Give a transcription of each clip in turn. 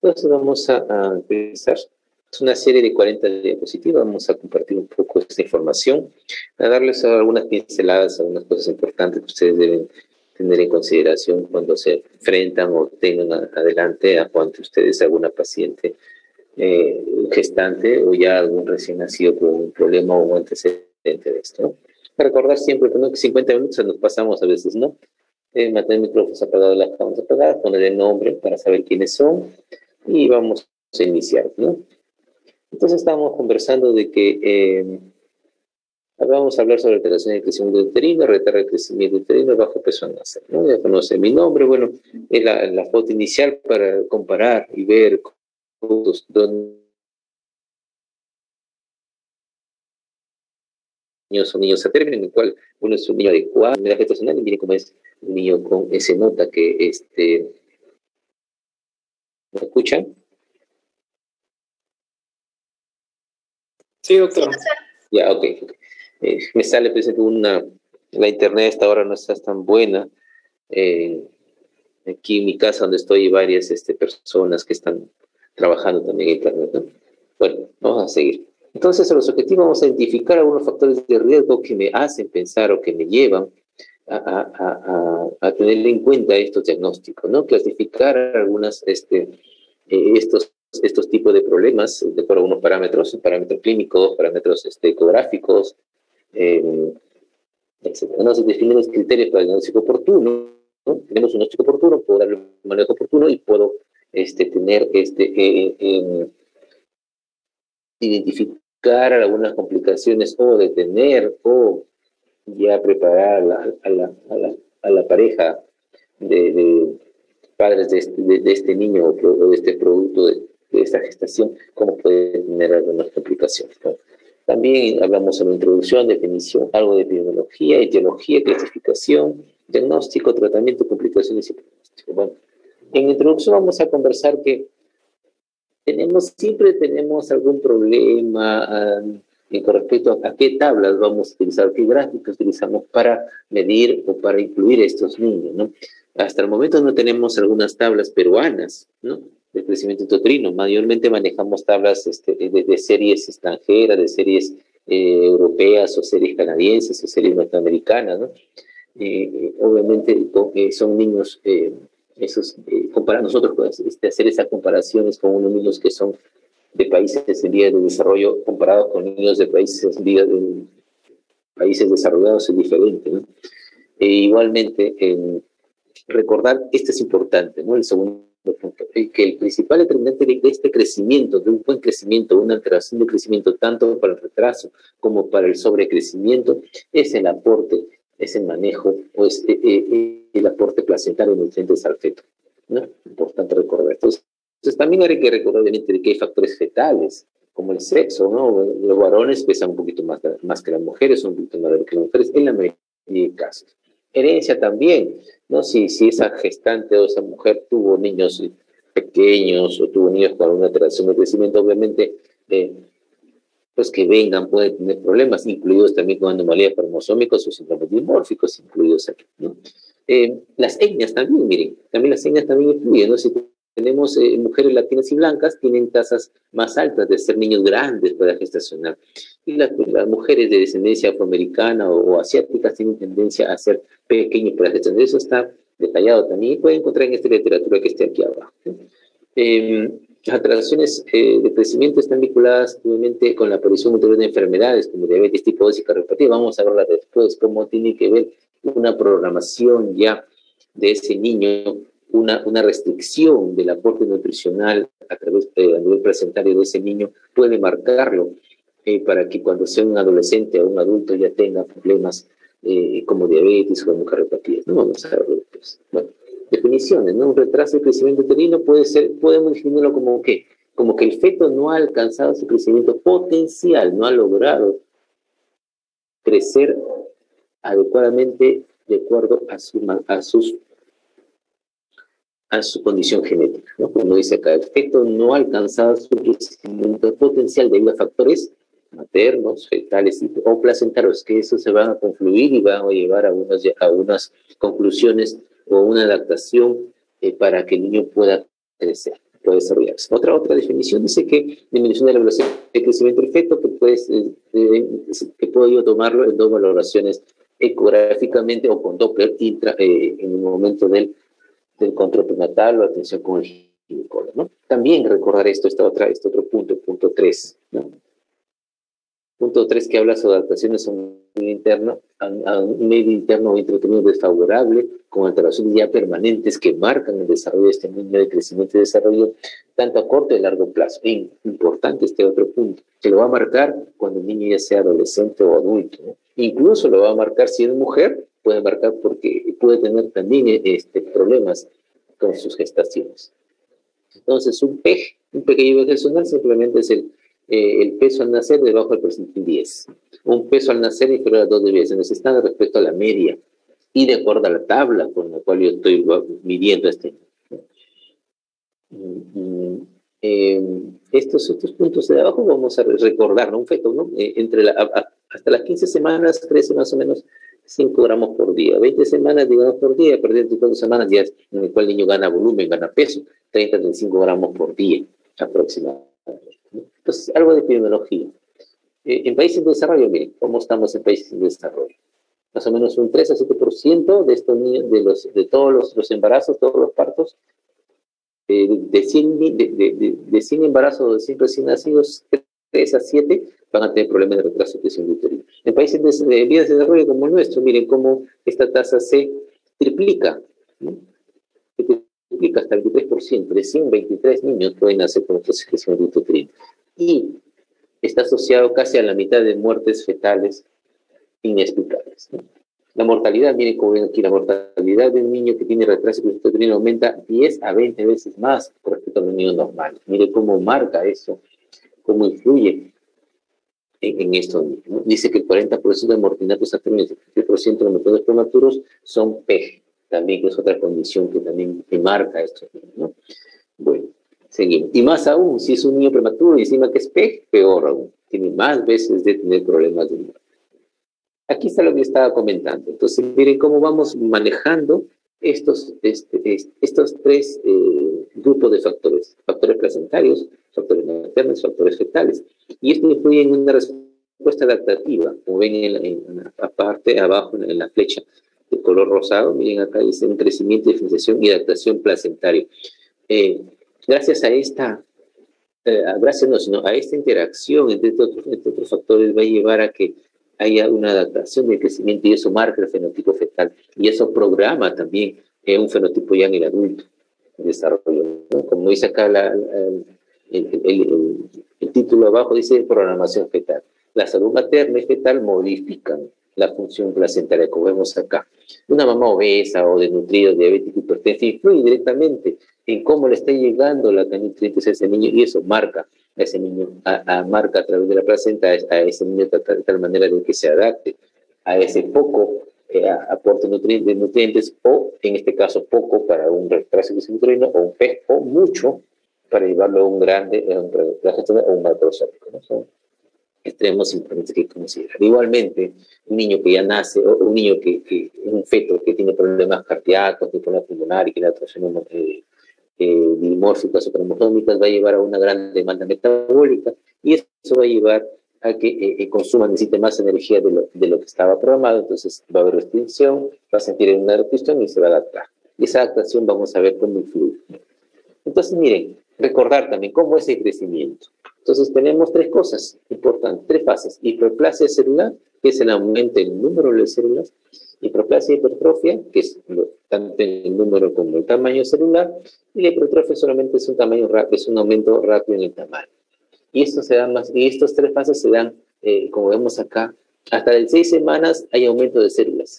Entonces vamos a empezar. Es una serie de 40 diapositivas. Vamos a compartir un poco esta información, a darles algunas pinceladas, algunas cosas importantes que ustedes deben tener en consideración cuando se enfrentan o tengan adelante o ante ustedes alguna paciente gestante o ya algún recién nacido con un problema o un antecedente de esto, ¿no? Recordar siempre que 50 minutos nos pasamos a veces, ¿no? Mantener micrófonos apagados, las cámaras apagadas, poner el nombre para saber quiénes son y vamos a iniciar, ¿no? Entonces estábamos conversando de que vamos a hablar sobre alteraciones del crecimiento uterino, retardo del crecimiento uterino, bajo peso al nacer, ¿no? Ya conoce mi nombre, bueno, es la foto inicial para comparar y ver dos niños son niños a término, en el cual uno es un niño adecuado, en la gestacional, y miren cómo es un niño con ese nota que ¿me escuchan? Sí, doctor. Ya, ok. Me sale, pues, la internet hasta ahora no está tan buena. Aquí en mi casa donde estoy hay varias personas que están trabajando también en internet, ¿no? Bueno, vamos a seguir. Entonces, a los objetivos vamos a identificar algunos factores de riesgo que me hacen pensar o que me llevan a tener en cuenta estos diagnósticos, ¿no? Clasificar algunas, estos tipos de problemas de acuerdo a algunos parámetros clínicos, parámetros ecográficos, etc. Entonces, definir los criterios para el diagnóstico oportuno, ¿no? Tenemos un diagnóstico oportuno, puedo darle un manejo oportuno y puedo tener identificar algunas complicaciones o detener o ya preparar a la pareja de padres de este niño o de este producto de esta gestación, cómo puede tener algunas complicaciones, ¿no? También hablamos sobre introducción, definición, algo de epidemiología, etiología, clasificación, diagnóstico, tratamiento, complicaciones y pronóstico. Bueno, en introducción vamos a conversar que siempre tenemos algún problema con respecto a qué tablas vamos a utilizar, qué gráficos utilizamos para medir o para incluir a estos niños, ¿no? Hasta el momento no tenemos algunas tablas peruanas, ¿no?, de crecimiento uterino. Mayormente manejamos tablas de series extranjeras, de series europeas o series canadienses o series norteamericanas, ¿no? Obviamente son niños, comparar nosotros hacer esas comparaciones con unos niños que son de países en vías de desarrollo comparados con niños de países desarrollados es diferente, ¿no? Igualmente, recordar, esto es importante, ¿no? El segundo punto, que el principal determinante de este crecimiento, de un buen crecimiento, una alteración de crecimiento, tanto para el retraso como para el sobrecrecimiento, es el aporte, es el manejo, o es el aporte placentario de nutrientes al feto, ¿no? Importante recordar. Entonces también hay que recordar, obviamente, de que hay factores fetales, como el sexo, ¿no? Los varones pesan un poquito más que las mujeres, son un poquito más que las mujeres, en la mayoría de casos. Herencia también, ¿no? Si esa gestante o esa mujer tuvo niños pequeños o tuvo niños con una alteración de crecimiento, obviamente, pues que vengan pueden tener problemas, incluidos también con anomalías cromosómicas o síndromes dimórficos incluidos aquí, ¿no? Las etnias también, miren, también las etnias también influyen, ¿no? Si tenemos mujeres latinas y blancas, tienen tasas más altas de ser niños grandes para gestacionar. Y las mujeres de descendencia afroamericana o asiática tienen tendencia a ser pequeños para gestacionar. Eso está detallado también. Pueden encontrar en esta literatura que esté aquí abajo, ¿no? Las alteraciones de crecimiento están vinculadas obviamente con la aparición ulterior de enfermedades como diabetes tipo 2 y cardiopatía. Vamos a verla después, cómo tiene que ver una programación ya de ese niño, una restricción del aporte nutricional a nivel placentario de ese niño puede marcarlo para que cuando sea un adolescente o un adulto ya tenga problemas como diabetes o como cardiopatías, ¿no? Vamos a verlo después. Bueno, definiciones, ¿no? Un retraso del crecimiento uterino podemos definirlo como que el feto no ha alcanzado su crecimiento potencial, no ha logrado crecer adecuadamente de acuerdo a su condición genética, ¿no? Como dice acá, el feto no ha alcanzado su crecimiento potencial debido a factores maternos, fetales o placentarios, que eso se van a confluir y van a llevar a unas conclusiones o una adaptación para que el niño pueda crecer. puede desarrollarse. Otra definición dice que disminución de la velocidad de crecimiento del feto, que puedo yo tomarlo en dos valoraciones ecográficamente o con Doppler en el momento del control prenatal o atención con el ginecólogo, ¿no? También recordar este otro punto 3, ¿no? Punto 3 que habla sobre adaptaciones a un medio interno o intrauterino desfavorable, con alteraciones ya permanentes que marcan el desarrollo de este niño de crecimiento y desarrollo, tanto a corto y a largo plazo. Importante este otro punto, que lo va a marcar cuando el niño ya sea adolescente o adulto, ¿no? Incluso lo va a marcar si es mujer, puede marcar porque puede tener también problemas con sus gestaciones. Entonces, un pequeño gestacional simplemente es el peso al nacer debajo del percentil 10. Un peso al nacer inferior a 2 de 10. Entonces, está respecto a la media y de acuerdo a la tabla con la cual yo estoy midiendo estos puntos de abajo vamos a recordar, ¿no? Un feto, ¿no? Hasta las 15 semanas crece más o menos 5 gramos por día, 20 semanas, digamos, por día, a partir de 24 semanas ya en el cual el niño gana volumen, gana peso, 30-35 gramos por día aproximadamente, ¿no? Entonces, algo de epidemiología. En países en desarrollo, miren, ¿cómo estamos en países en desarrollo? Más o menos un 3-7% de estos niños, de todos los embarazos, todos los partos, de 100 embarazos o de 100 recién nacidos, 3-7 van a tener problemas de retraso de crecimiento uterino. En países de vías de desarrollo como el nuestro, miren cómo esta tasa se triplica, ¿no? Se triplica hasta el 23%, de 123 niños pueden nacer con retraso de crecimiento uterino. Y está asociado casi a la mitad de muertes fetales inexplicables, ¿no? La mortalidad, miren cómo ven aquí, la mortalidad de un niño que tiene retraso de crecimiento uterino aumenta 10 a 20 veces más con respecto a un niño normal. Miren cómo marca eso, cómo influye en esto, ¿no? Dice que el 40% de mortinatos a término y el 70% de los matrimonios prematuros son PEG, también, que es otra condición que también marca esto, ¿no? Bueno, seguimos. Y más aún, si es un niño prematuro y encima que es PEG, peor aún. Tiene más veces de tener problemas de muerte. Aquí está lo que estaba comentando. Entonces, miren cómo vamos manejando estos tres grupos de factores. Factores placentarios, factores maternos, factores fetales. Y esto influye en una respuesta adaptativa. Como ven en la parte abajo, en la flecha de color rosado, miren acá dice un crecimiento, diferenciación y adaptación placentario. Gracias a esta interacción entre otros factores va a llevar a que haya una adaptación del crecimiento y eso marca el fenotipo fetal y eso programa también un fenotipo ya en el adulto en desarrollo, ¿no? Como dice acá el título abajo, dice programación fetal. La salud materna y fetal modifican la función placentaria, como vemos acá. Una mamá obesa o desnutrida, diabética, hipertensa, influye directamente en cómo le está llegando la nutrientes a ese niño y eso marca a ese niño, marca a través de la placenta a ese niño de tal manera de que se adapte a ese poco aporte de nutrientes o, en este caso, poco para un retraso de crecimiento uterino o un PEG o mucho para llevarlo a un grande o un macrosómico, ¿no? Son extremos importantes que considerar. Igualmente, un niño que ya nace o un niño que es un feto que tiene problemas cardíacos, tiene problemas pulmonares, que tiene atrofia dimórficas o cromosómicas, va a llevar a una gran demanda metabólica y eso va a llevar a que necesite más energía de lo que estaba programado, entonces va a haber restricción, va a sentir una restricción y se va a adaptar. Y esa adaptación vamos a ver cómo influye. Entonces, miren, recordar también cómo es el crecimiento. Entonces, tenemos tres cosas importantes, tres fases. Hiperplasia celular, que es el aumento del número de células. Hiperplasia y hipertrofia, que es tanto el número como el tamaño celular. Y la hipertrofia solamente es un aumento rápido en el tamaño. Y estas tres fases se dan, como vemos acá, hasta de 6 semanas hay aumento de células.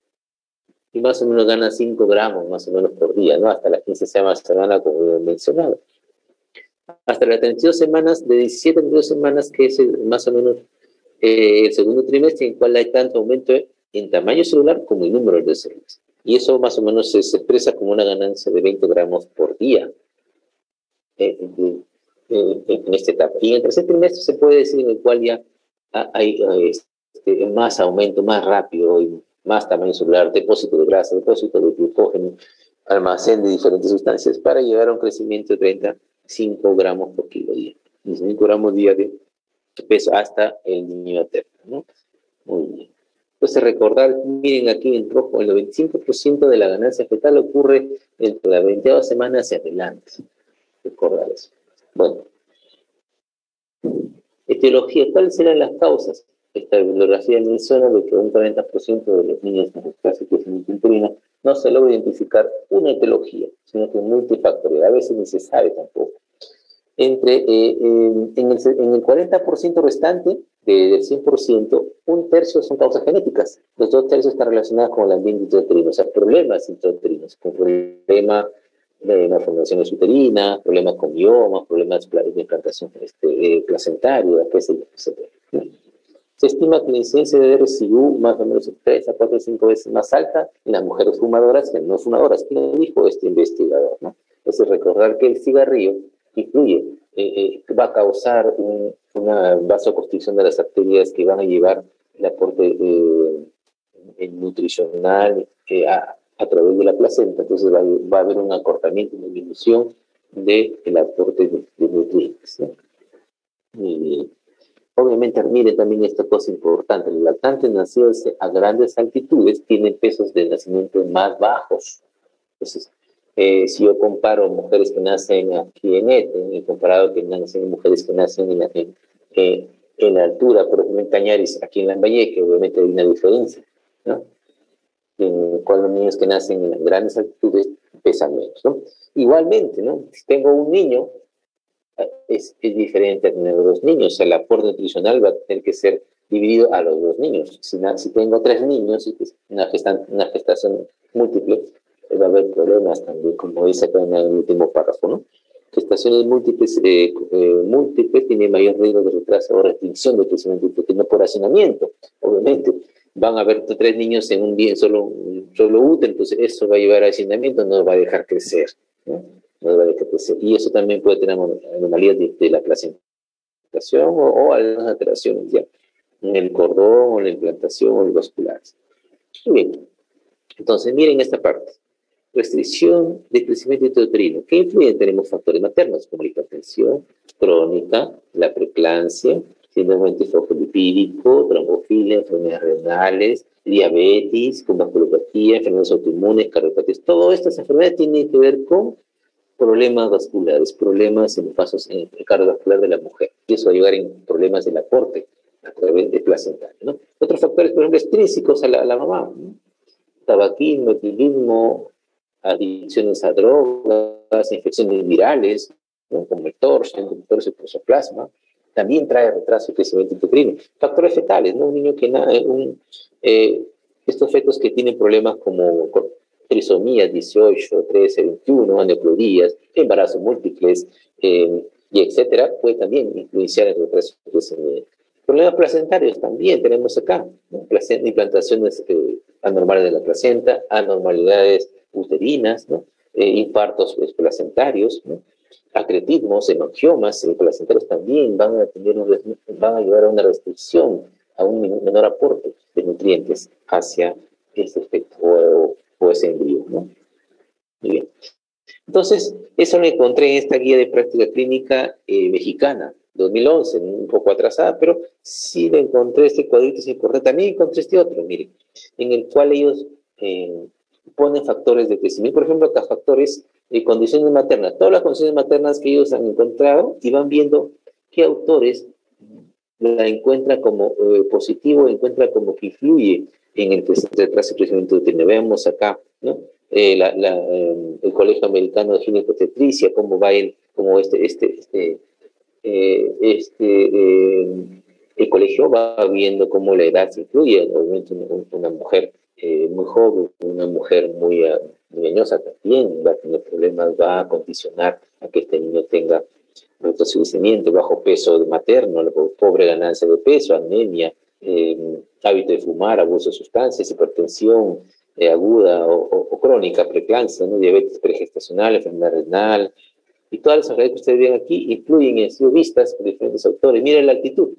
Y más o menos gana 5 gramos más o menos por día, ¿no? Hasta las 15 semanas, como he mencionado. Hasta las 32 semanas, de 17 a 32 semanas, que es más o menos el segundo trimestre, en el cual hay tanto aumento en tamaño celular como en número de células. Y eso más o menos se expresa como una ganancia de 20 gramos por día en esta etapa. Y en el tercer trimestre se puede decir en el cual ya hay más aumento, más rápido, y más tamaño celular, depósito de grasa, depósito de glucógeno, almacén de diferentes sustancias para llegar a un crecimiento de 5 gramos por kilo día. 5 gramos día de peso hasta el niño materno, ¿no? Muy bien. Entonces recordar, miren aquí en rojo, el 95% de la ganancia fetal ocurre entre la 20ª semana hacia adelante. Recordar eso. Bueno, etiología, ¿cuáles serán las causas? Esta bibliografía menciona de que un 40% de los niños con retraso de crecimiento uterino no se logra identificar una etiología, sino que es multifactorial. A veces ni se sabe tampoco. En el 40% restante del 100%, un tercio son causas genéticas. Los 2 tercios están relacionados con el ambiente intrauterino, o sea, problemas intrauterinos, con problemas de malformaciones uterinas, problemas con miomas, problemas de implantación placentaria, etc. Se estima que la incidencia de RCU más o menos 3 a 4 o 5 veces más alta en las mujeres fumadoras que en no fumadoras. ¿Qué lo dijo este investigador, ¿no? Entonces, recordar que el cigarrillo influye, va a causar una vasoconstricción de las arterias que van a llevar el aporte nutricional a través de la placenta. Entonces va a haber un acortamiento, una disminución del aporte de nutrientes, ¿no? Y, obviamente, miren también esta cosa importante, los lactantes nacidos a grandes altitudes tienen pesos de nacimiento más bajos. Entonces, si yo comparo mujeres que nacen aquí en Eten, comparado que nacen mujeres que nacen en la altura, por ejemplo en Cañaris, aquí en Lambayeque, obviamente hay una diferencia, ¿no? En el cual los niños que nacen en grandes altitudes pesan menos, ¿no? Igualmente, ¿no? Si tengo un niño, es diferente a tener 2 niños, o sea, el aporte nutricional va a tener que ser dividido a los 2 niños. Si tengo 3 niños, una gestación múltiple, va a haber problemas también, como dice acá en el último párrafo, ¿no? Gestaciones múltiples tienen mayor riesgo de retraso o restricción del crecimiento uterino por hacinamiento. Obviamente, van a haber 3 niños en un solo útero, entonces eso va a llevar a hacinamiento, no va a dejar crecer, ¿no? No va a dejar crecer. Y eso también puede tener anomalías de la placentación o algunas alteraciones ya en el cordón o la implantación o los vasculares. Muy bien. Entonces, miren esta parte. Restricción de crecimiento intrauterino. ¿Qué influyen? Tenemos factores maternos como la hipertensión crónica, la preeclampsia, síndrome antifosfolipídico, trombofilia, enfermedades renales, diabetes, con vasculopatía, enfermedades autoinmunes, cardiopatías. Todas estas enfermedades tienen que ver con problemas vasculares, problemas en los vasos cardiovasculares de la mujer. Y eso va a llevar en problemas del aporte a través de placentario, ¿no? Otros factores, por ejemplo, extrínsecos a la mamá, ¿no? Tabaquismo, etilismo, adicciones a drogas, infecciones virales, ¿no? Como el torso, toxoplasma, también trae retraso de crecimiento uterino. Factores fetales, ¿no? Un niño que estos fetos que tienen problemas como trisomías 18, 13, 21, aneuploidías, embarazos múltiples, y etcétera, puede también influenciar el retraso de crecimiento. Problemas placentarios también tenemos acá, ¿no? Implantaciones anormales de la placenta, anormalidades uterinas, ¿no? Infartos placentarios, ¿no? Acretismos, hemangiomas placentarios también van a llevar a una restricción, a un menor aporte de nutrientes hacia este efecto o ese embrión, ¿no? Muy bien. Entonces, eso lo encontré en esta guía de práctica clínica mexicana, 2011, un poco atrasada, pero sí lo encontré, este cuadrito es importante. También encontré este otro, miren, en el cual ellos ponen factores de crecimiento. Por ejemplo, acá factores de condiciones maternas, todas las condiciones maternas que ellos han encontrado y van viendo qué autores la encuentran como positivo, encuentran como que influye en el retraso de crecimiento uterino. Veamos acá, ¿no? El Colegio Americano de Ginecostetricia, cómo va el colegio va viendo cómo la edad se influye. Obviamente una mujer muy joven, una mujer muy añosa también va a tener problemas, va a condicionar a que este niño tenga retrocrecimiento, bajo peso materno, pobre ganancia de peso, anemia, hábito de fumar, abuso de sustancias, hipertensión aguda o crónica, preeclampsia, ¿no? Diabetes pregestacional, enfermedad renal, y todas las enfermedades que ustedes ven aquí influyen y han sido vistas por diferentes autores. Miren la altitud.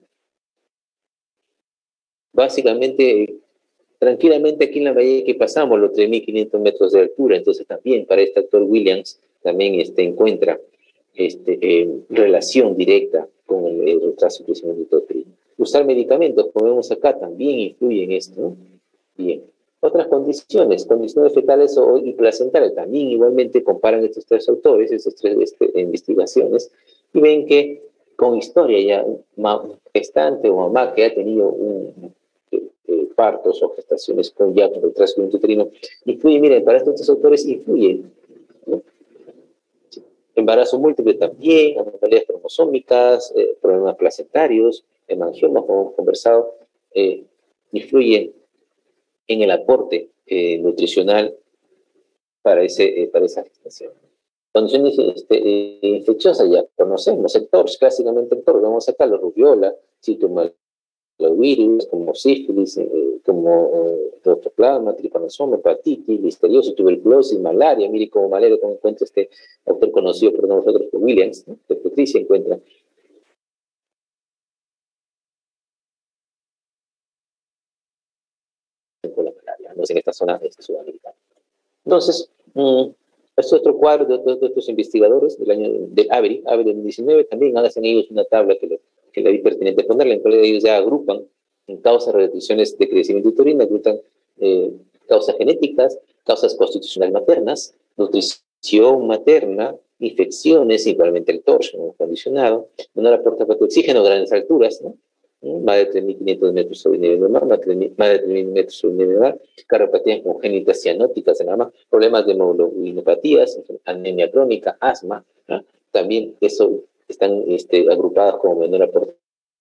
Básicamente, tranquilamente aquí en la bahía que pasamos los 3.500 metros de altura, entonces también para este autor Williams también encuentra relación directa con el retraso del crecimiento uterino. Usar medicamentos, como vemos acá, también influye en esto, ¿no? Bien. Otras condiciones fetales y placentales, también igualmente comparan estos tres autores, estas tres investigaciones, y ven que con historia ya gestante o mamá que ha tenido partos o gestaciones con retraso uterino, influye, miren, para estos tres autores influyen, ¿no? Embarazo múltiple también, anomalias cromosómicas, problemas placentarios, hemangiomas, como hemos conversado, influyen en el aporte nutricional para esa gestación. Condiciones infecciosas ya conocemos, el TORCH, clásicamente el TORCH, vamos a sacar la rubiola, citomegalovirus, como sífilis, como toxoplasma, tripanosoma, hepatitis, listeriosis, tuberculosis, malaria. Mire como malaria, como encuentra este autor conocido por nosotros, Williams, ¿no? De Patricia encuentra. Con la malaria, ¿no? En esta zona sudamericana. Entonces, este otro cuadro de otros investigadores del AVERI 2019, también hacen ellos una tabla que le vi pertinente ponerla, en cual ellos ya agrupan en causas, restricciones de crecimiento uterino, agrupan causas genéticas, causas constitucionales maternas, nutrición materna, infecciones, igualmente el TORCH, ¿no? Condicionado, menor aporte de oxígeno, grandes alturas, ¿no? Más de 3.500 metros sobre el nivel del mar, más de 3.000 metros sobre el nivel del mar, cardiopatías congénitas cianóticas en la mama, problemas de hemoglobinopatías, anemia crónica, asma, ¿no? También eso están agrupadas como menor aporte.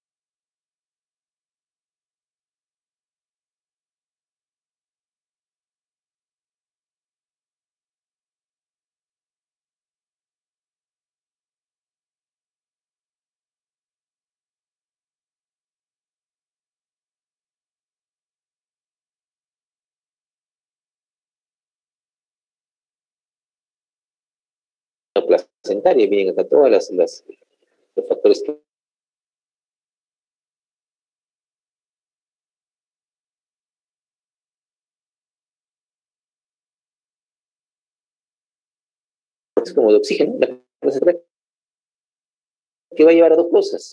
Placentaria, vienen acá todas los factores que es como de oxígeno, que va a llevar a dos cosas.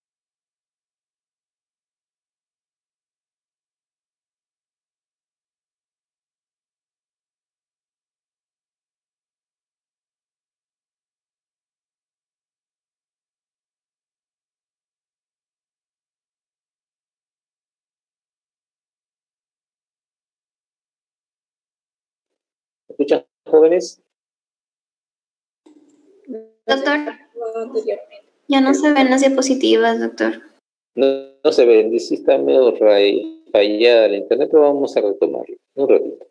¿Escuchan, jóvenes? Doctor, ya no se ven las diapositivas, doctor. No se ven, sí está medio fallada la internet, pero vamos a retomarlo un ratito.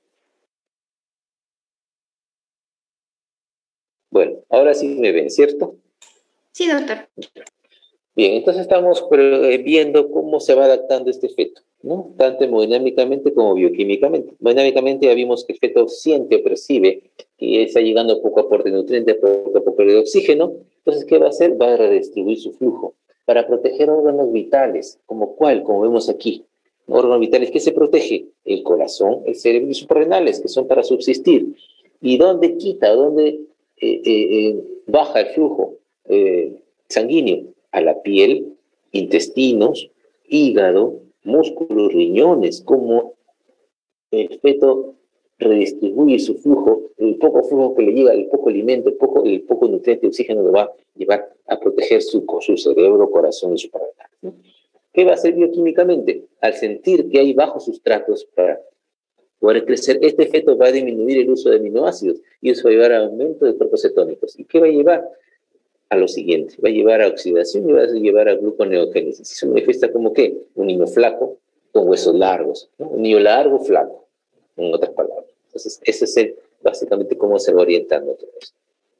Bueno, ahora sí me ven, ¿cierto? Sí, doctor. Bien, entonces estamos viendo cómo se va adaptando este feto, ¿no? Tanto hemodinámicamente como bioquímicamente. Hemodinámicamente ya vimos que el feto siente o percibe que está llegando poco aporte de nutrientes, poco aporte de oxígeno. Entonces, ¿qué va a hacer? Va a redistribuir su flujo para proteger órganos vitales, como cuál, como vemos aquí. Órganos vitales, ¿qué se protege? El corazón, el cerebro y los suprarrenales, que son para subsistir. ¿Y dónde quita, dónde baja el flujo sanguíneo? A la piel, intestinos, hígado, músculos, riñones, como el feto redistribuye su flujo, el poco flujo que le llega, el poco alimento, el poco nutriente y oxígeno lo va a llevar a proteger su cerebro, corazón y su paladar, ¿no? ¿Qué va a hacer bioquímicamente? Al sentir que hay bajos sustratos para poder crecer, este feto va a disminuir el uso de aminoácidos y eso va a llevar a aumento de cuerpos cetónicos. ¿Y qué va a llevar? A lo siguiente, va a llevar a oxidación y va a llevar a gluconeogénesis. Se manifiesta como ¿qué? Un niño flaco con huesos largos, ¿no? Un niño largo, flaco, en otras palabras. Entonces, ese es básicamente cómo se va orientando todo esto.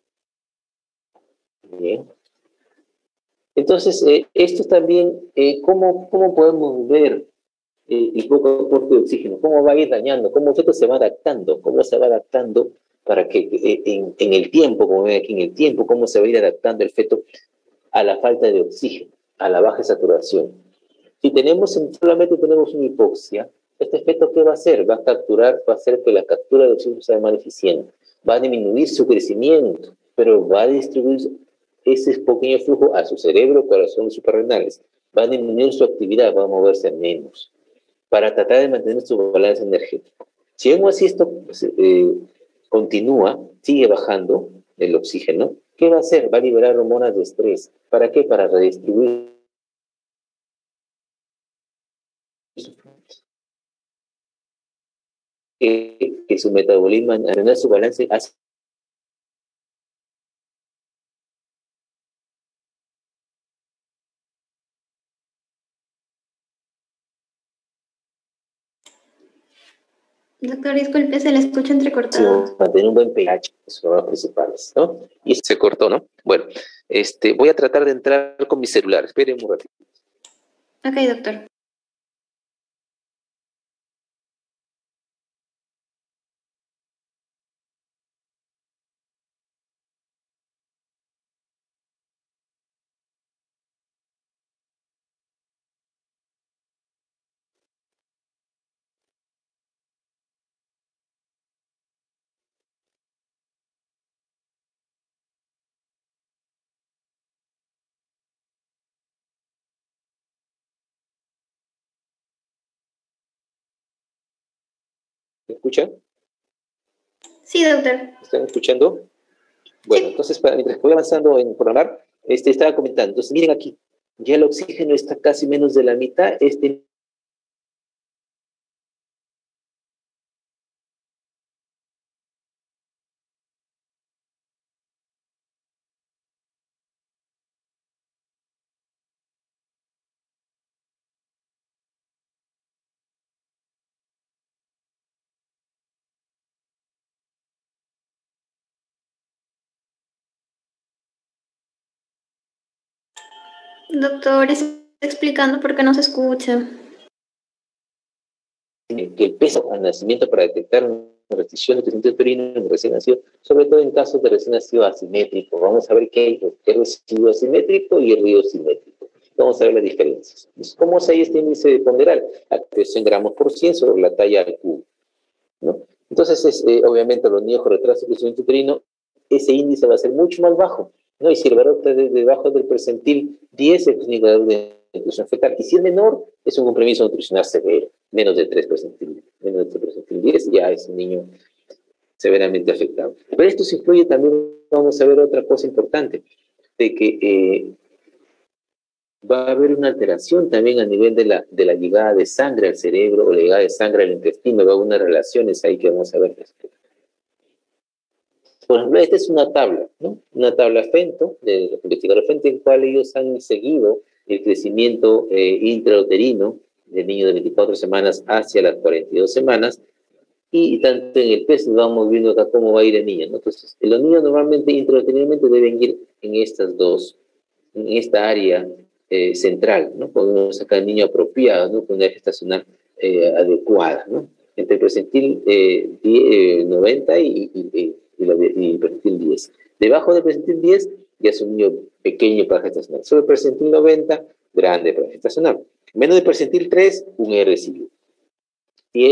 Bien. Entonces, esto también, ¿cómo podemos ver el poco aporte de oxígeno? ¿Cómo va a ir dañando? ¿Cómo el feto se va adaptando? ¿Cómo se va adaptando para que en el tiempo, como ven aquí en el tiempo, cómo se va a ir adaptando el feto a la falta de oxígeno, a la baja saturación? Si solamente tenemos una hipoxia, este feto, ¿qué va a hacer? Va a hacer que la captura de oxígeno sea más eficiente, va a disminuir su crecimiento, pero va a distribuir ese pequeño flujo a su cerebro, corazón y suprarrenales. Va a disminuir su actividad, va a moverse menos, para tratar de mantener su balance energético. Si aún así esto continúa, sigue bajando el oxígeno, ¿qué va a hacer? Va a liberar hormonas de estrés. ¿Para qué? Para redistribuir que su metabolismo, mantener su balance hace. Doctor, disculpe, se le escucha entrecortado. Mantener un buen pH, son los principales, ¿no? Y se cortó, ¿no? Bueno, voy a tratar de entrar con mi celular. Esperen un ratito. Ok, doctor. ¿Me escuchan? Sí, doctor. ¿Me están escuchando? Bueno, Sí. entonces, mientras voy avanzando en programar, estaba comentando. Entonces, miren aquí, ya el oxígeno está casi menos de la mitad. Doctor, está explicando por qué no se escucha. Que el peso al nacimiento para detectar una restricción de crecimiento uterino en el recién nacido, sobre todo en casos de recién nacido asimétrico. Vamos a ver qué hay, el residuo asimétrico y el río simétrico. Vamos a ver las diferencias. ¿Cómo se hay este índice ponderal? Acreción en gramos por 100 sobre la talla al cubo, ¿no? Entonces, obviamente, los niños con retraso de crecimiento uterino, ese índice va a ser mucho más bajo, ¿no? Y si el valor está debajo del percentil 10, es un indicador de nutrición fetal. Y si es menor, es un compromiso nutricional severo, menos de 3 percentil, menos de 3 percentil 10, ya es un niño severamente afectado. Pero esto se incluye también, vamos a ver otra cosa importante, de que va a haber una alteración también a nivel de la llegada de sangre al cerebro o la llegada de sangre al intestino. Va a haber unas relaciones ahí que vamos a ver después. Por ejemplo, esta es una tabla, ¿no? Una tabla FENTO, de los investigadores FENTO, en la cual ellos han seguido el crecimiento intrauterino del niño de 24 semanas hacia las 42 semanas, y tanto en el peso vamos viendo acá cómo va a ir el niño, ¿no? Entonces, los niños normalmente intrauterinamente deben ir en estas dos, en esta área central, ¿no? Podemos sacar al niño apropiado, ¿no? Con una gestacional adecuada, ¿no? Entre el percentil 90 y el percentil 10. Debajo del percentil 10 ya es un niño pequeño para gestacional. Sobre el percentil 90, grande para gestacional. Menos del percentil 3, un residuo. Si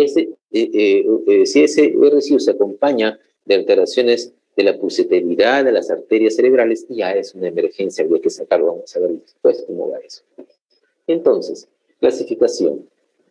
ese residuo se acompaña de alteraciones de la pulsatilidad de las arterias cerebrales, ya es una emergencia, habría que sacarlo. Vamos a ver después cómo va eso. Entonces, clasificación.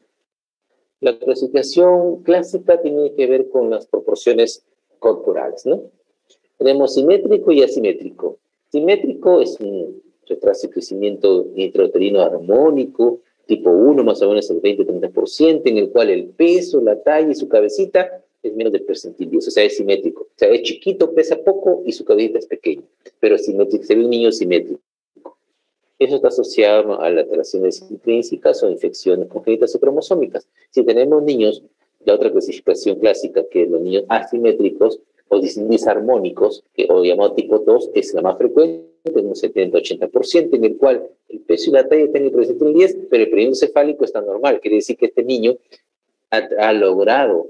La clasificación clásica tiene que ver con las proporciones corporales, ¿no? Tenemos simétrico y asimétrico. Simétrico es un retraso de crecimiento intrauterino armónico, tipo 1, más o menos el 20-30%, en el cual el peso, la talla y su cabecita es menos del percentil 10, o sea, es simétrico. O sea, es chiquito, pesa poco y su cabecita es pequeña, pero simétrico, se ve un niño simétrico. Eso está asociado a las alteraciones intrínsecas o infecciones congénitas o cromosómicas. Si tenemos niños, la otra clasificación clásica, que los niños asimétricos o disarmónicos, o llamado tipo 2, es la más frecuente, en un 70-80%, en el cual el peso y la talla están en el percentil 10, pero el período cefálico está normal. Quiere decir que este niño ha logrado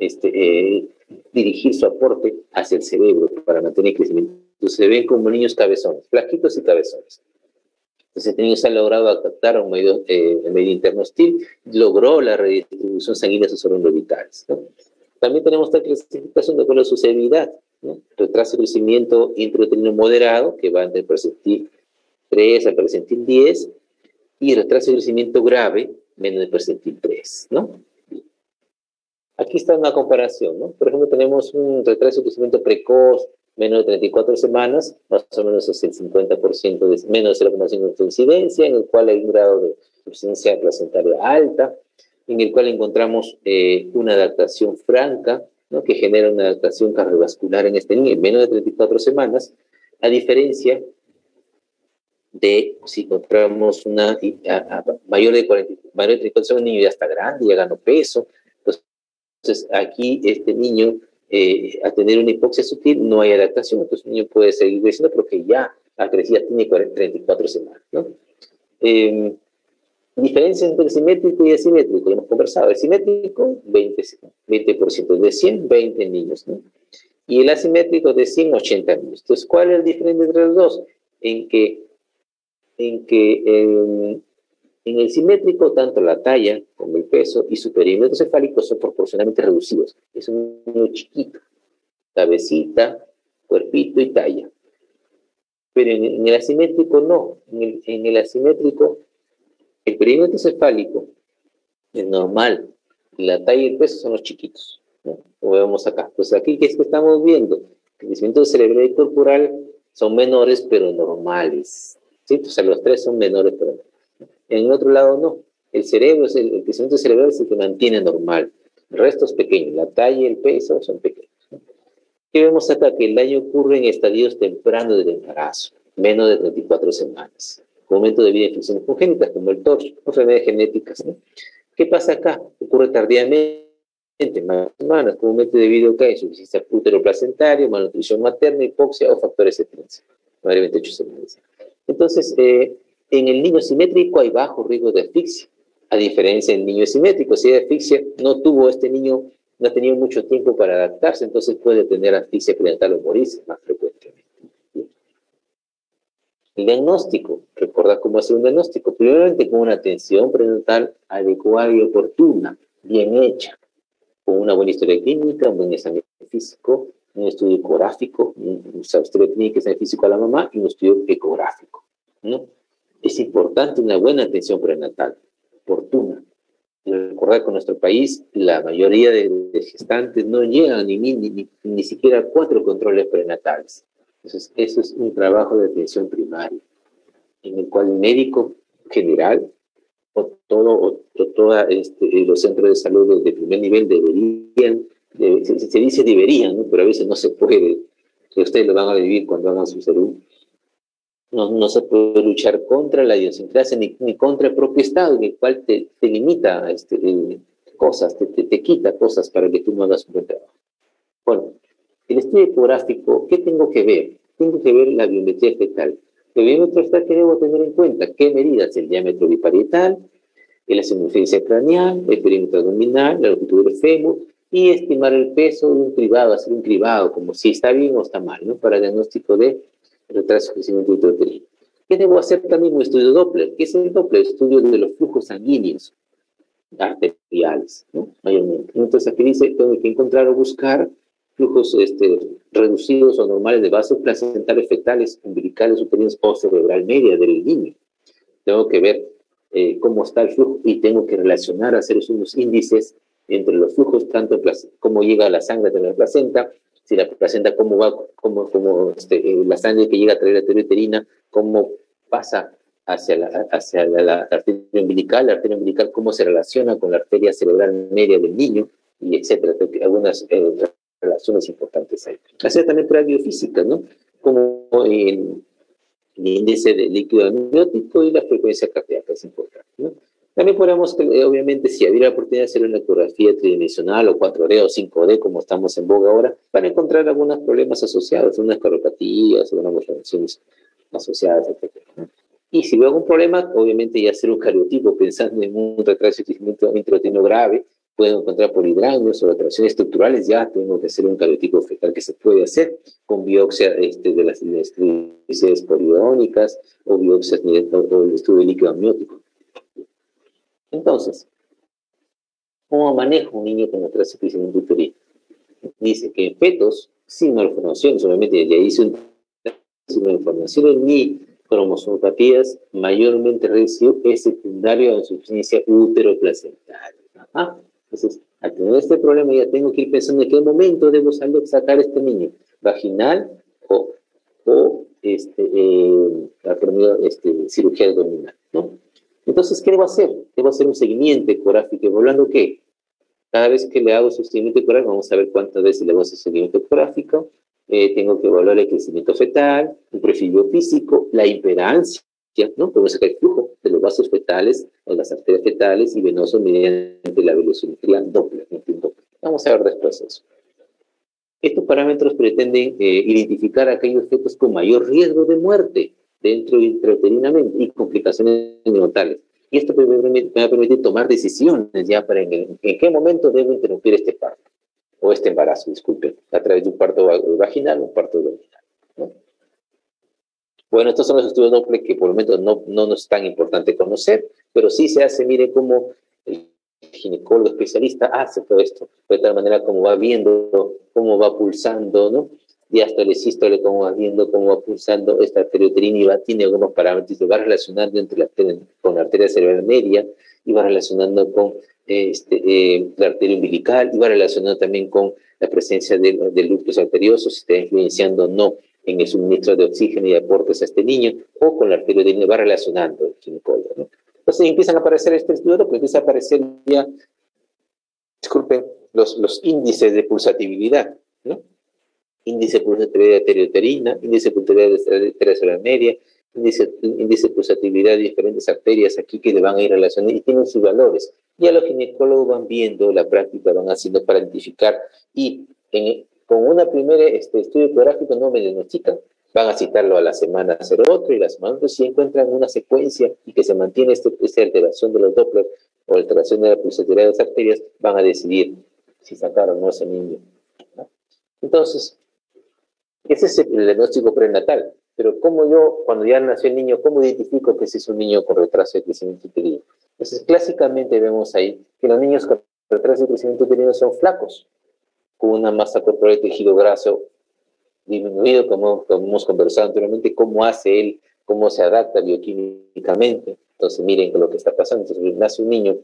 dirigir su aporte hacia el cerebro para mantener el crecimiento. Entonces se ven como niños cabezones, flaquitos y cabezones. Entonces este niño se ha logrado captar a un medio interno hostil, logró la redistribución sanguínea a sus órganos vitales, ¿no? También tenemos esta clasificación de acuerdo a su severidad. ¿no? Retraso de crecimiento intrauterino moderado, que va del percentil 3 al percentil 10, y retraso de crecimiento grave, menos del percentil 3, ¿no? Aquí está una comparación, ¿no? Por ejemplo, tenemos un retraso de crecimiento precoz, menos de 34 semanas, más o menos es el 50% de menos de 0,5 de incidencia, en el cual hay un grado de suficiencia placentaria alta, en el cual encontramos una adaptación franca, ¿no? Que genera una adaptación cardiovascular en este niño en menos de 34 semanas, a diferencia de si encontramos una mayor de 34 semanas, un niño ya está grande, ya ganó peso. Entonces, aquí este niño, a tener una hipoxia sutil, no hay adaptación, entonces el niño puede seguir creciendo porque ya ha crecido, ya tiene 34 semanas, ¿no? Diferencia entre el simétrico y el asimétrico, hemos conversado. El simétrico, 20%, de 100, 20 niños, ¿no? Y el asimétrico de 100, 80 niños. Entonces, ¿cuál es el diferencia entre los dos? En el simétrico, tanto la talla como el peso y su perímetro cefálico son proporcionalmente reducidos. Es un niño chiquito, cabecita, cuerpito y talla. Pero en el asimétrico no. En el asimétrico, el perímetro cefálico es normal. La talla y el peso son los chiquitos, ¿no? Como vemos acá. Pues aquí, ¿qué es que estamos viendo? El crecimiento cerebral y corporal son menores, pero normales. ¿Sí? O sea, los tres son menores, pero normales. En el otro lado no. El cerebro, el crecimiento cerebral es el que mantiene normal. El resto es pequeño. La talla y el peso son pequeños, ¿no? ¿Qué vemos acá? Que el daño ocurre en estadios tempranos del embarazo, menos de 34 semanas. Momento de vida de infecciones congénitas, como el TORCH, enfermedades genéticas, ¿no? ¿Qué pasa acá? Ocurre tardíamente, más semanas, comúnmente debido a insuficiencia útero-placentaria, malnutrición materna, hipoxia o factores extrínsecos, más de 28 semanas. Entonces, en el niño simétrico hay bajo riesgo de asfixia, a diferencia del niño asimétrico. Si hay asfixia, no ha tenido mucho tiempo para adaptarse, entonces puede tener asfixia prenatal o morirse más frecuentemente. El diagnóstico, recordar cómo hacer un diagnóstico, primeramente con una atención prenatal adecuada y oportuna, bien hecha, con una buena historia clínica, un buen examen físico, un estudio ecográfico, un estudio clínico, examen físico a la mamá y un estudio ecográfico, ¿no? Es importante una buena atención prenatal, oportuna. Y recordar que en nuestro país la mayoría de gestantes no llegan ni siquiera a 4 controles prenatales. Entonces, eso es un trabajo de atención primaria, en el cual el médico general todos los centros de salud de primer nivel deberían, se dice deberían, ¿no? Pero a veces no se puede, que ustedes lo van a vivir cuando hagan su salud. No se puede luchar contra la idiosincrasia ni contra el propio Estado, en el cual te limita cosas, te quita cosas para que tú no hagas un buen trabajo. Bueno, el estudio ecográfico, ¿qué tengo que ver? Tengo que ver la biometría fetal. La biometría fetal que debo tener en cuenta, ¿qué medidas? El diámetro biparietal, la circunferencia craneal, el perímetro abdominal, la longitud del fémur, y estimar el peso de un cribado, hacer un cribado, como si está bien o está mal, ¿no? Para el diagnóstico de retraso de crecimiento intrauterino. ¿Qué debo hacer también? Un estudio Doppler. ¿Qué es el Doppler? Estudio de los flujos sanguíneos arteriales, ¿no? Mayormente. Entonces aquí dice, tengo que encontrar o buscar flujos reducidos o normales de vasos placentales fetales, umbilicales, uterinos o cerebral media del niño. Tengo que ver cómo está el flujo y tengo que relacionar, hacer unos índices entre los flujos, tanto cómo llega la sangre de la placenta, si la placenta cómo va, la sangre que llega a través de la arteria uterina, cómo pasa hacia la arteria umbilical, cómo se relaciona con la arteria cerebral media del niño, y etcétera. Algunas relaciones importantes ahí. Hacer también pruebas biofísicas, ¿no? Como el índice de líquido amniótico y la frecuencia cardíaca es importante, ¿no? También podemos, obviamente, si hubiera la oportunidad de hacer una ecografía tridimensional o 4D o 5D, como estamos en boga ahora, van a encontrar algunos problemas asociados, unas cardiopatías, algunas malformaciones asociadas, etc., ¿no? Y si veo algún problema, obviamente ya hacer un cariotipo pensando en un retraso de crecimiento intrauterino grave, puedo encontrar polidramios o alteraciones estructurales, ya tengo que hacer un cariotipo fetal que se puede hacer con biopsia de las triglicéridos poliónicas o biopsias o el estudio de líquido amniótico. Entonces, ¿cómo manejo un niño con retraso de crecimiento uterino? Dice que en fetos sin malformaciones, obviamente, ya hice sin malformaciones ni cromosomopatías, mayormente recibo es secundario a la insuficiencia útero-placentaria. Entonces, al tener este problema ya tengo que ir pensando en qué momento debo sacar este niño, vaginal o cirugía abdominal, ¿no? Entonces, ¿qué debo hacer? Debo hacer un seguimiento ecográfico, evaluando qué. Cada vez que le hago su seguimiento ecográfico, vamos a ver cuántas veces le hago su seguimiento ecográfico. Tengo que evaluar el crecimiento fetal, un perfil biofísico, la imperancia, ¿no? Podemos sacar el flujo de los vasos fetales o las arterias fetales y venosos mediante la velocidad Doppler. Vamos a ver después eso. Estos parámetros pretenden identificar aquellos fetos con mayor riesgo de muerte dentro intrauterinamente y complicaciones neonatales. Y esto me va a permitir tomar decisiones ya para en qué momento debo interrumpir este parto, o este embarazo, disculpen, a través de un parto vaginal o un parto abdominal, ¿no? Bueno, estos son los estudios Doppler que por el momento no es tan importante conocer, pero sí se hace, mire cómo el ginecólogo especialista hace todo esto, de tal manera como va viendo, cómo va pulsando, ¿no? Diástole, sístole, cómo va viendo, cómo va pulsando esta arterioterina y tiene algunos parámetros, y va relacionando con la arteria cerebral media, y va relacionando con la arteria umbilical, y va relacionando también con la presencia del lúpulo arterioso, si está influenciando o no en el suministro de oxígeno y aportes a este niño, o con la arterioterina, va relacionando el ginecólogo, ¿no? Entonces empiezan a aparecer este estudio, pues empieza a aparecer ya, disculpen, los índices de pulsatividad, ¿no? Índice de pulsatividad de arterioterina, índice de pulsatividad de arteria cerebral media, índice de pulsatividad de diferentes arterias aquí que le van a ir relacionando y tienen sus valores. Ya los ginecólogos van viendo la práctica, van haciendo para identificar y con una primera estudio ecográfico no me diagnostican. Van a citarlo a la semana 08 y la semana 2, si encuentran una secuencia y que se mantiene esta alteración de los Doppler o alteración de la pulsatividad de las arterias, van a decidir si sacar o no a ese niño, ¿no? Entonces, ese es el diagnóstico prenatal. Pero ¿cómo yo, cuando ya nació el niño, cómo identifico que ese es un niño con retraso de crecimiento uterino? Entonces, clásicamente vemos ahí que los niños con retraso de crecimiento uterino son flacos, con una masa corporal de tejido graso disminuido, como hemos conversado anteriormente, cómo hace él, cómo se adapta bioquímicamente. Entonces, miren lo que está pasando. Entonces, nace un niño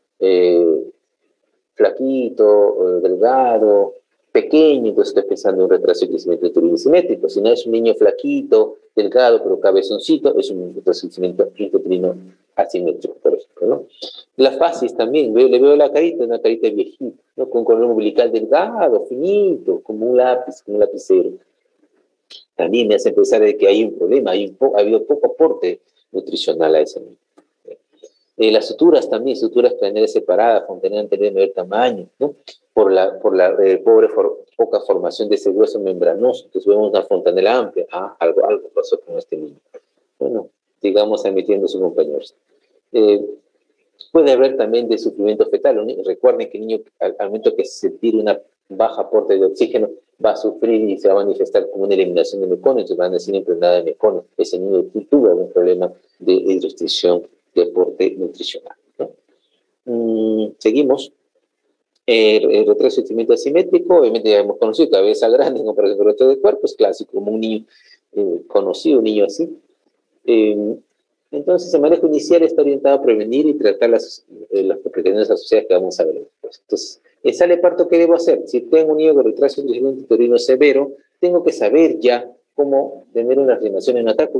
flaquito, delgado, pequeño, entonces estoy pensando en un retraso de crecimiento uterino simétrico. Si no es un niño flaquito, delgado, pero cabezoncito, es un retraso de crecimiento uterino asimétrico, por ejemplo, ¿no? La facies también, le veo la carita, una carita viejita, ¿no? Con color umbilical delgado, finito, como un lápiz, como un lapicero. También me hace pensar de que hay un problema, ha habido poco aporte nutricional a ese niño. Las suturas también, suturas craneales separadas, fontaneras de mayor tamaño, ¿no? Por la poca formación de ese hueso membranoso. Entonces vemos una fontanela amplia. Algo pasó con este niño. Bueno, sigamos admitiendo sus compañeros. Puede haber también de sufrimiento fetal. Recuerden que el niño, al momento que se tire una baja aporte de oxígeno, va a sufrir y se va a manifestar como una eliminación de meconio, entonces van a decir impregnadas de meconio. Ese niño tuvo algún problema de restricción de aporte nutricional, ¿no? Seguimos. El retraso de crecimiento asimétrico, obviamente ya hemos conocido, cabeza grande en comparación con el resto del cuerpo, es clásico, como un niño conocido, un niño así. Entonces, el manejo inicial está orientado a prevenir y tratar las complicaciones asociadas que vamos a ver después. Entonces, sale parto, ¿qué debo hacer? Si tengo un niño con retraso de crecimiento uterino severo, tengo que saber ya cómo tener una reanimación neonatal.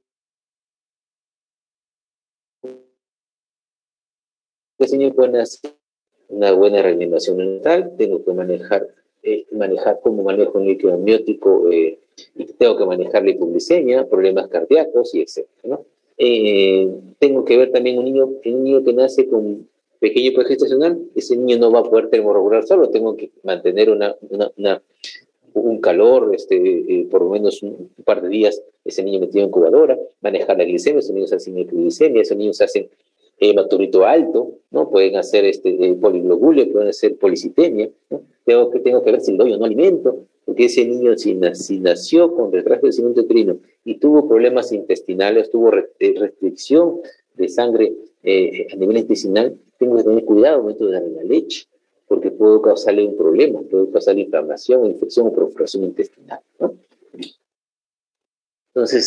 El señor puede hacer una buena reanimación neonatal, tengo que manejar cómo manejo un líquido amniótico y tengo que manejar la hipoglicemia, problemas cardíacos y etc., ¿no? Tengo que ver también un niño que nace con pequeño gestacional, ese niño no va a poder termorregular solo, tengo que mantener un calor, por lo menos un par de días, ese niño metido en incubadora, manejar la glicemia, esos niños hacen hipoglicemia, esos niños hacen hematurito alto, ¿no? Pueden hacer poliglobulia, pueden hacer policitemia, ¿no? Tengo que ver si le doy o no alimento, porque ese niño si nació con retraso de crecimiento uterino y tuvo problemas intestinales, tuvo restricción de sangre a nivel intestinal, tengo que tener cuidado al momento de darle la leche, porque puedo causarle un problema, puedo causarle inflamación, infección o perforación intestinal, ¿no? Entonces,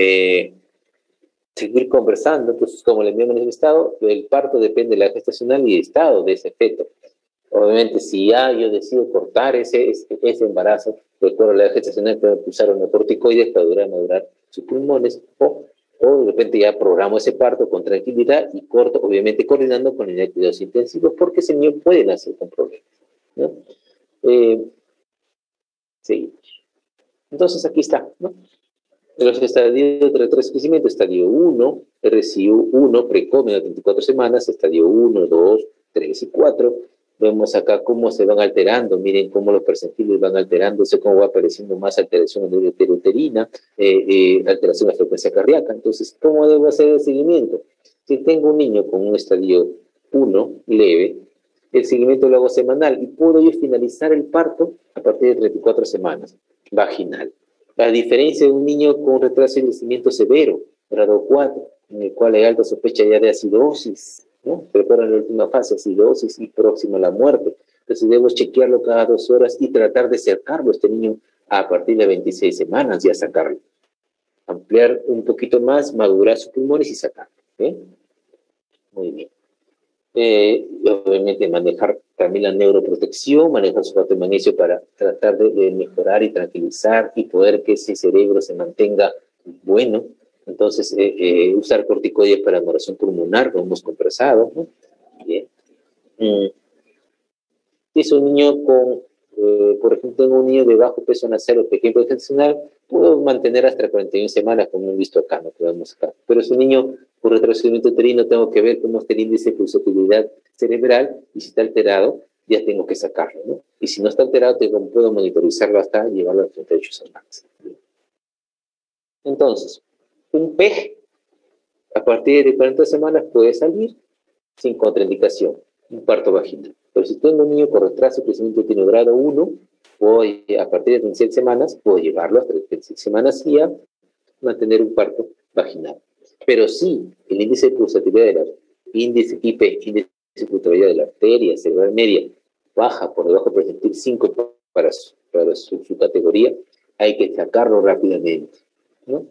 seguir conversando, entonces, como le había manifestado, el parto depende de la gestacional y el estado de ese feto. Obviamente, si ya yo decido cortar ese embarazo, recuerdo la gestacional puede usar una corticoides para madurar sus pulmones, o de repente ya programo ese parto con tranquilidad y corto, obviamente coordinando con el cuidados intensivos, porque ese niño puede nacer con problemas, ¿no? Sí. Entonces aquí está, ¿no? Los estadios de retraso de crecimiento: estadio 1, RCU 1, precómeno, 34 semanas, estadio 1, 2, 3 y 4. Vemos acá cómo se van alterando, miren cómo los percentiles van alterándose, cómo va apareciendo más alteración en la uterina, alteración de la frecuencia cardíaca. Entonces, ¿cómo debo hacer el seguimiento? Si tengo un niño con un estadio 1 leve, el seguimiento lo hago semanal y puedo yo finalizar el parto a partir de 34 semanas, vaginal. A diferencia de un niño con retraso de crecimiento severo, grado 4, en el cual hay alta sospecha ya de acidosis, ¿no? Recuerdan la última fase, acidosis y próxima a la muerte. Entonces debo chequearlo cada 2 horas y tratar de sacarlo este niño a partir de 26 semanas, ya sacarlo. Ampliar un poquito más, madurar sus pulmones y sacarlo. ¿Eh? Muy bien. Obviamente manejar también la neuroprotección, manejar su de magnesio para tratar de mejorar y tranquilizar y poder que ese cerebro se mantenga bueno. Entonces, usar corticoides para oración pulmonar, lo hemos conversado, ¿no? Bien. Si es un niño con, por ejemplo, tengo un niño de bajo peso nacer o pequeño peso gestacional, puedo mantener hasta 41 semanas, como hemos visto acá, no podemos acá. Pero es un niño con retrocedimiento uterino, tengo que ver cómo está el índice de pulsatilidad cerebral, y si está alterado, ya tengo que sacarlo, ¿no? Y si no está alterado, puedo monitorizarlo hasta llevarlo a 38 semanas. Entonces, un PEG a partir de 40 semanas puede salir sin contraindicación, un parto vaginal. Pero si tengo un niño con retraso de crecimiento uterino grado 1, a partir de 37 semanas, puedo llevarlo hasta 36 semanas y a mantener un parto vaginal. Pero si el índice de pulsatilidad de la índice de pulsatilidad de la arteria cerebral media baja por debajo del percentil 5 para su categoría, hay que sacarlo rápidamente, ¿no?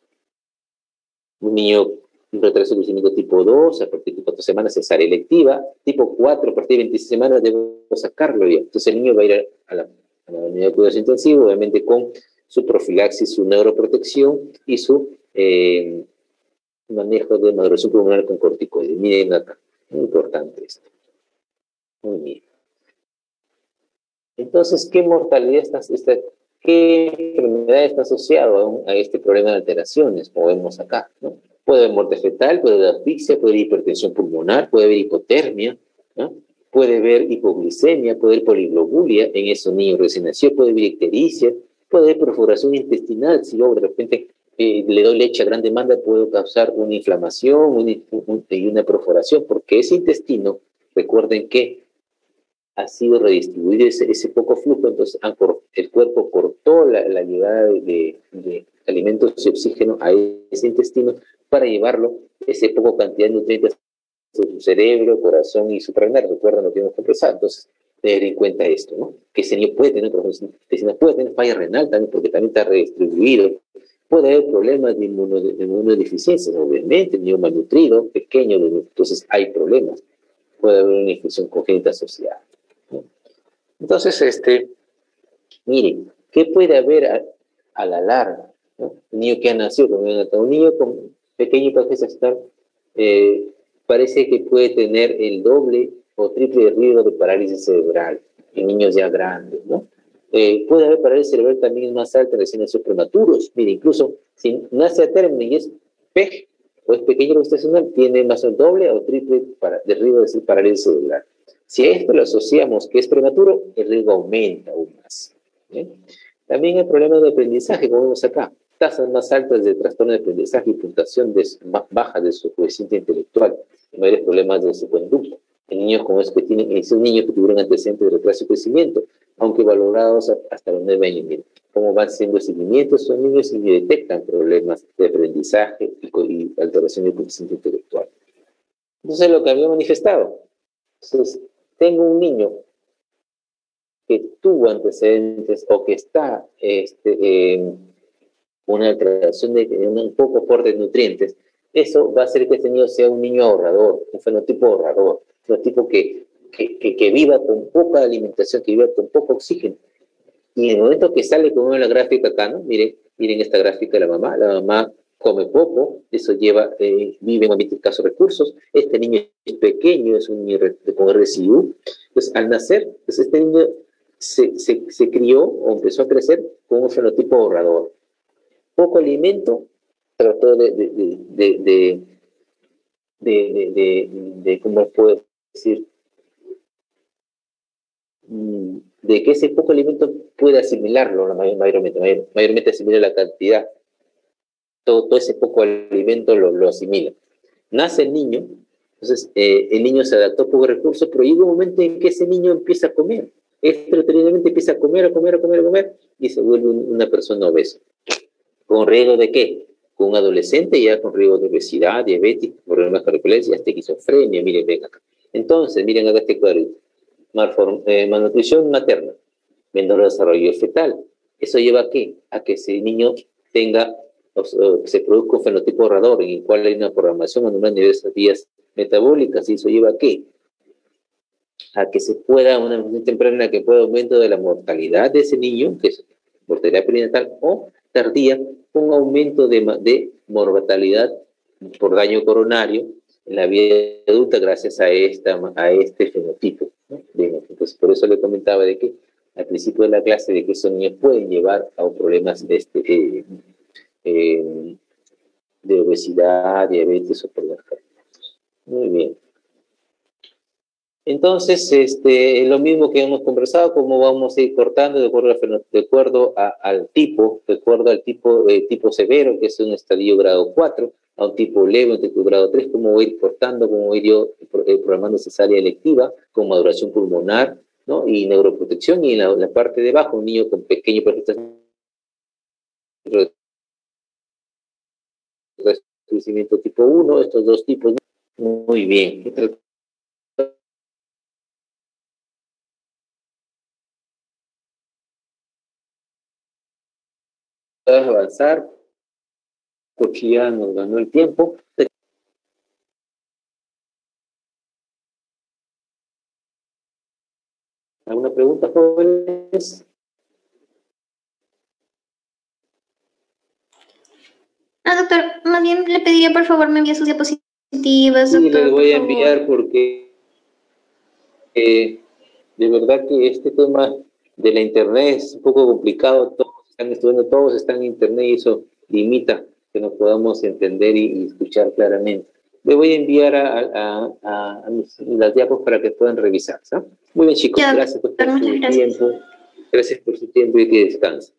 Un niño un retraso de crecimiento tipo 2, a partir de 4 semanas cesárea electiva, tipo 4, a partir de 26 semanas debo sacarlo ya. Entonces el niño va a ir a la unidad de cuidados intensivos, obviamente con su profilaxis, su neuroprotección y su manejo de maduración pulmonar con corticoides. Miren acá, muy importante esto. Muy bien. Entonces, ¿qué mortalidad qué enfermedad está asociado a este problema de alteraciones? Como vemos acá, ¿no? Puede haber muerte fetal, puede haber asfixia, puede haber hipertensión pulmonar, puede haber hipotermia, ¿no? Puede haber hipoglicemia, puede haber poliglobulia en esos niños recién nacidos, puede haber ictericia, puede haber perforación intestinal. Si yo de repente le doy leche a gran demanda, puedo causar una inflamación y una perforación, porque ese intestino, recuerden que ha sido redistribuido ese poco flujo, entonces el cuerpo cortó la llegada de alimentos y oxígeno a ese intestino para llevarlo, ese poco cantidad de nutrientes, a su cerebro, corazón y suprarrenal. Recuerdan lo que hemos conversado. Entonces, tener en cuenta esto, ¿no? Que ese niño puede tener puede tener falla renal también, porque también está redistribuido. Puede haber problemas de inmunodeficiencia, obviamente, el niño malnutrido, pequeño, entonces hay problemas. Puede haber una infección congénita asociada, ¿no? Entonces, miren, ¿qué puede haber a la larga, ¿no? Un niño que ha nacido un niño con pequeño hipótesis gestacional, parece que puede tener el doble o triple riesgo de parálisis cerebral en niños ya grandes, ¿no? Puede haber parálisis cerebral también más alta en recién nacidos prematuros. Mire, incluso si nace a término y es PEG o es pequeño gestacional, tiene más o doble o triple de riesgo de parálisis cerebral. Si a esto lo asociamos que es prematuro, el riesgo aumenta aún más, ¿eh? También hay problemas de aprendizaje, como vemos acá. Tasas más altas de trastorno de aprendizaje y puntuación baja de su coeficiente intelectual, y mayores problemas de su conducta. En niños como esos niños que tuvieron antecedentes de retraso de crecimiento, aunque valorados hasta los 9 años. Miren cómo van siendo seguimientos, son niños y detectan problemas de aprendizaje y alteración del coeficiente intelectual. Entonces, lo que había manifestado. Entonces, tengo un niño que tuvo antecedentes o que está una alteración de un poco fuerte de nutrientes, eso va a hacer que este niño sea un niño ahorrador, un fenotipo ahorrador, un fenotipo que viva con poca alimentación, que viva con poco oxígeno. Y en el momento que sale, como en la gráfica acá, ¿no? Miren esta gráfica de la mamá come poco, eso vive en ambientes de escasos recursos, este niño es pequeño, es un niño con RSIU, pues al nacer, pues este niño se crió o empezó a crecer con un fenotipo ahorrador. Poco alimento, trató ¿cómo puedo decir? De que ese poco alimento puede asimilarlo mayormente asimila la cantidad. Todo ese poco alimento lo asimila. Nace el niño, entonces el niño se adaptó a pocos recursos, pero llega un momento en que ese niño empieza a comer. Extraordinariamente empieza a comer, y se vuelve una persona obesa. ¿Con riesgo de qué? Con un adolescente ya con riesgo de obesidad, diabetes, problemas cardiovasculares y hasta esquizofrenia. Miren, ven acá. Entonces, miren acá este cuadrito. Malnutrición materna, menor desarrollo fetal. ¿Eso lleva a qué? A que ese niño se produzca un fenotipo ahorrador en el cual hay una programación anormal de esas vías metabólicas. ¿Y eso lleva a qué? A que se pueda, una menstruación temprana que pueda aumento de la mortalidad de ese niño, que es mortalidad perinatal, o tardía, un aumento de mortalidad por daño coronario en la vida adulta gracias a este fenotipo, ¿no? Entonces, por eso le comentaba de que al principio de la clase de que esos niños pueden llevar a problemas de obesidad, diabetes o problemas cardíacos. Muy bien. Entonces, lo mismo que hemos conversado, cómo vamos a ir cortando de acuerdo al tipo severo, que es un estadio grado 4, a un tipo leve, un tipo grado 3, cómo voy a ir cortando, cómo voy a ir yo programando cesárea electiva con maduración pulmonar, ¿no? Y neuroprotección, y en la parte de abajo, un niño con pequeño crecimiento tipo 1, estos dos tipos. Muy bien. Avanzar, porque ya nos ganó el tiempo. ¿Alguna pregunta, jóvenes? No, doctor, más bien le pediría por favor me envíe sus diapositivas, Sí, doctor. les voy a enviar porque de verdad que este tema de la internet es un poco complicado, todos están estudiando, todos están en internet y eso limita que nos podamos entender y escuchar claramente. Le voy a enviar las diapos para que puedan revisar, ¿sí? Muy bien, chicos, gracias por su tiempo. Gracias por su tiempo y que descansen.